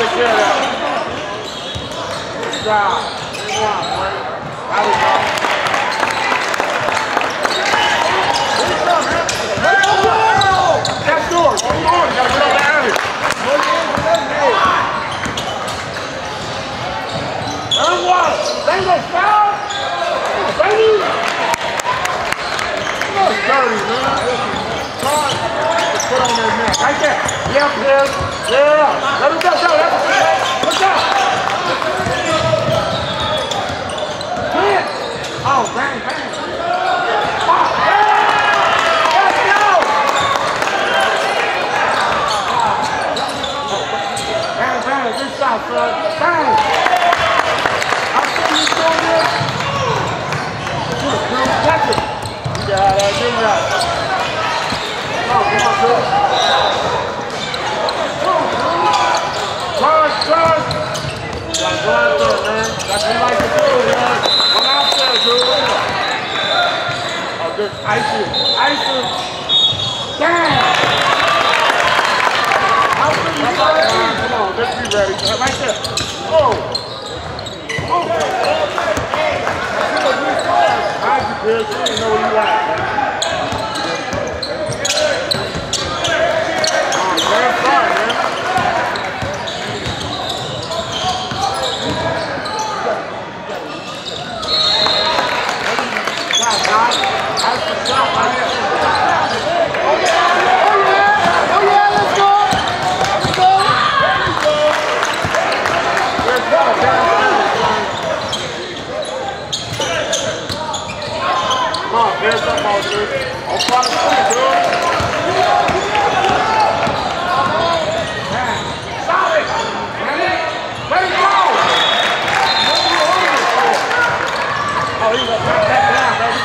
take care of that. Good job. Big one, boy. How we go? That's yours. Hold on. You gotta get up there early. That's what? They go foul? Baby! That's dirty, man. Let's put on that man. Right there. Yep, yes. Yeah. Let him go. Look out. Hit. Oh, bang, bang. Oh, yeah. Let's go. Bang, bang. Good shot, son. Bang. I see you doing this. Catch it. Yeah, that's good. Come on, good. Charge. Gotta go out there, man. That's what you like to do, man. Come out there, dude. Oh, good. Ice it. Damn. Come on, let's be ready. Right there. Oh. How's you, Chris? You didn't know where you at, man. Very far, man. How's the shot right here? Oh, yeah, let's go. Let's go, man. Come on, there's that ball, dude. I'll try to play, dude. Stop it! Let it go! Oh, he's going to knock that down, baby.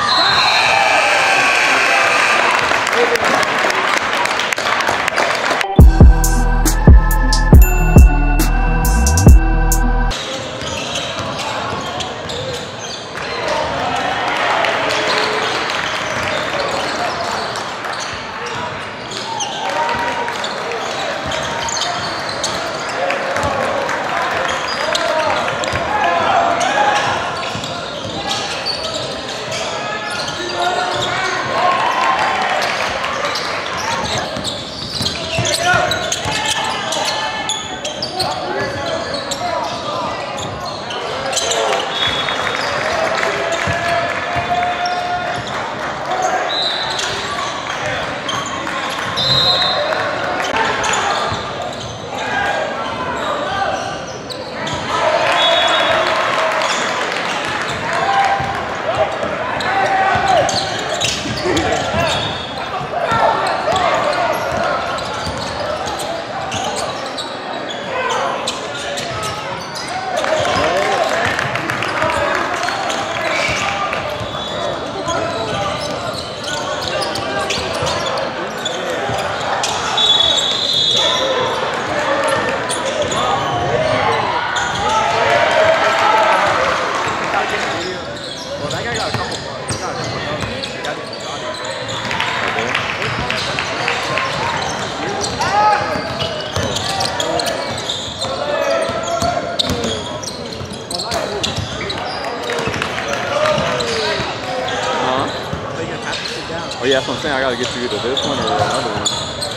Oh yeah, that's what I'm saying. I gotta get you either this one or another one.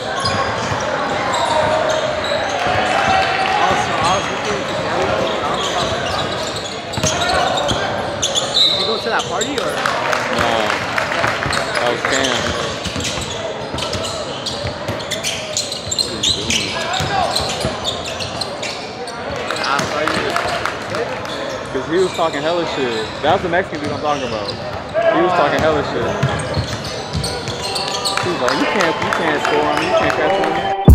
Did you go to that party or? No, that was Cam. What are you doing? Because he was talking hella shit. That was the Mexican dude I'm talking about. He was talking hella shit. He was like, you can't score on me, you can't catch on me.